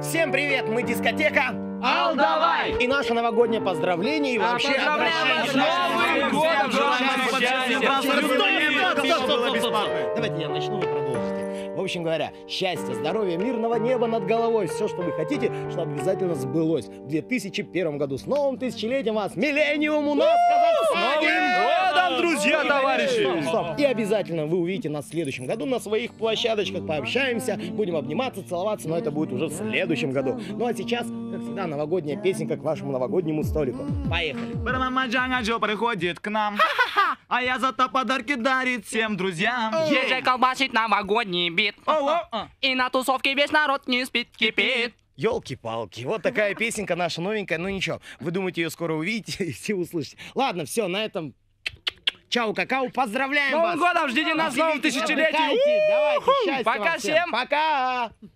Всем привет, мы дискотека Алдавай! И наше новогоднее поздравление и вообще Поздравляем вас с Новым годом! Давайте я начну, вы продолжите. В общем говоря, счастья, здоровья, мирного неба над головой. Все, что вы хотите, чтобы обязательно сбылось. В 2001 году с новым тысячелетием вас! Миллениум у нас в Казахстане! С Новым годом, друзья, товарищи! Стоп. И обязательно вы увидите нас в следующем году на своих площадочках, пообщаемся, будем обниматься, целоваться, но это будет уже в следующем году. Ну а сейчас, как всегда, новогодняя песенка к вашему новогоднему столику. Поехали! Мама Джанга Джо приходит к нам, а я зато подарки дарит всем друзьям. Ежей колбасит новогодний бит, и на тусовке весь народ не спит, кипит. Ёлки-палки, вот такая песенка наша новенькая, ну ничего, вы думаете, ее скоро увидите и все услышите. Ладно, все, на этом чао, какао, поздравляем вас! Новым годом ждите нас в новом тысячелетии! Давайте, счастья Пока вам всем! Пока!